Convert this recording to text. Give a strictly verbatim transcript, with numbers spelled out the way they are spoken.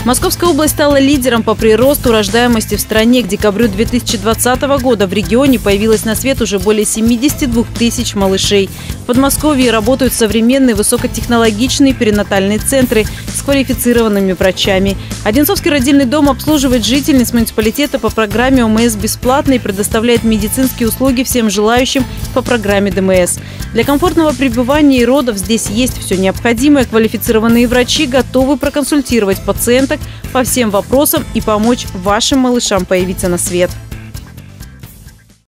Московская область стала лидером по приросту рождаемости в стране. К декабрю две тысячи двадцатого года в регионе появилось на свет уже более семидесяти двух тысяч малышей. В Подмосковье работают современные высокотехнологичные перинатальные центры с квалифицированными врачами. Одинцовский родильный дом обслуживает жительниц муниципалитета по программе ОМС бесплатно и предоставляет медицинские услуги всем желающим по программе ДМС. Для комфортного пребывания и родов здесь есть все необходимое. Квалифицированные врачи готовы проконсультировать пациенток по всем вопросам и помочь вашим малышам появиться на свет.